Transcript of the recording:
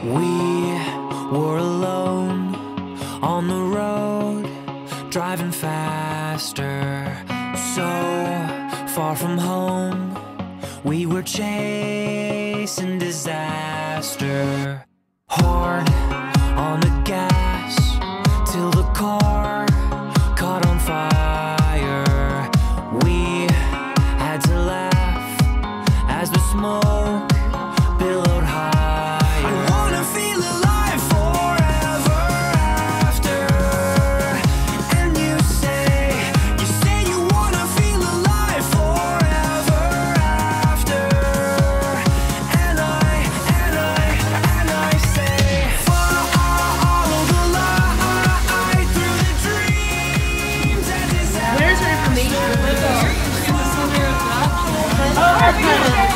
We were alone on the road, driving faster, so far from home. We were chasing disaster, hard on the gas till the car caught on fire. We had to laugh as the smoke billowed higher. I wanna feel alive forever after. And you say you wanna feel alive forever after. And I say follow the light through the dreams and desires. Where's your information?